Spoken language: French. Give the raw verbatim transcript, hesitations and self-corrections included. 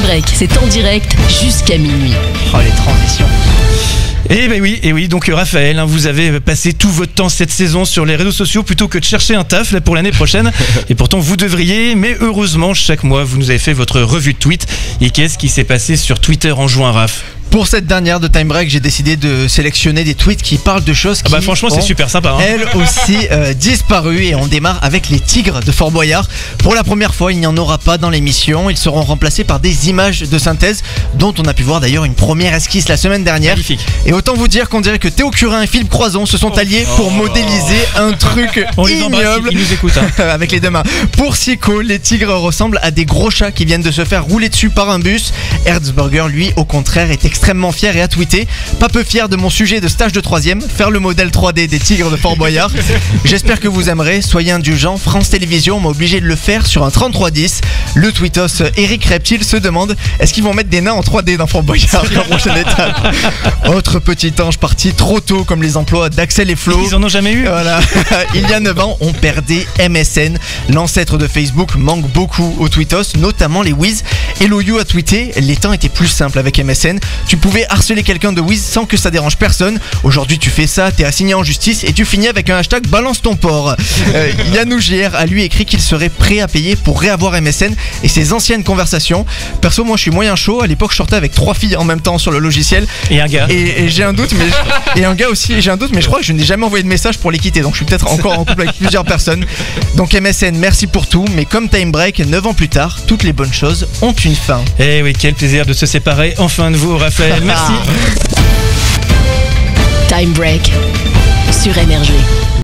Break, c'est en direct jusqu'à minuit. Oh, les transitions. Et ben oui, et oui, donc Raphaël, hein, vous avez passé tout votre temps cette saison sur les réseaux sociaux plutôt que de chercher un taf là, pour l'année prochaine. Et pourtant vous devriez, mais heureusement chaque mois vous nous avez fait votre revue de tweets. Et qu'est-ce qui s'est passé sur Twitter en juin, Raph ? Pour cette dernière de Time Break, j'ai décidé de sélectionner des tweets qui parlent de choses qui Ah bah franchement c'est ont, super sympa hein. elles aussi euh, disparu. Et on démarre avec les tigres de Fort Boyard. Pour la première fois, il n'y en aura pas dans l'émission. Ils seront remplacés par des images de synthèse dont on a pu voir d'ailleurs une première esquisse la semaine dernière. Magnifique. Et autant vous dire qu'on dirait que Théo Curin et Philippe Croison se sont alliés pour modéliser un truc On les embrasse, ignoble. ils nous écoutent hein. Avec les deux mains. Pour Siko, les tigres ressemblent à des gros chats qui viennent de se faire rouler dessus par un bus. Erzberger, lui, au contraire, est extrêmement fier et a tweeté: pas peu fier de mon sujet de stage de troisième, faire le modèle trois D des tigres de Fort Boyard. J'espère que vous aimerez, soyez indulgents. France Télévisions m'a obligé de le faire sur un trente-trois dix. Le tweetos Eric Reptile se demande: est-ce qu'ils vont mettre des nains en trois D dans Fort Boyard la prochaine étape? Autre petit ange parti trop tôt, comme les emplois d'Axel et Flo. Ils en ont jamais eu. Voilà. Il y a neuf ans, on perdait M S N. L'ancêtre de Facebook manque beaucoup aux tweetos, notamment les Wiz. Hello You a tweeté: les temps étaient plus simples avec M S N. Tu pouvais harceler quelqu'un de Wiz sans que ça dérange personne. Aujourd'hui, tu fais ça, t'es assigné en justice et tu finis avec un hashtag balance ton porc. Euh, Yannou G R a lui écrit qu'il serait prêt à payer pour réavoir M S N et ses anciennes conversations. Perso, moi je suis moyen chaud. À l'époque, je sortais avec trois filles en même temps sur le logiciel. Et un gars. Et, et j'ai un doute, mais et un gars aussi. J'ai un doute, mais je crois que je n'ai jamais envoyé de message pour les quitter. Donc je suis peut-être encore en couple avec plusieurs personnes. Donc M S N, merci pour tout. Mais comme Time Break, neuf ans plus tard, toutes les bonnes choses ont une fin. Eh oui, quel plaisir de se séparer enfin de vous, Raphaël. Merci. Time Break sur Énergie.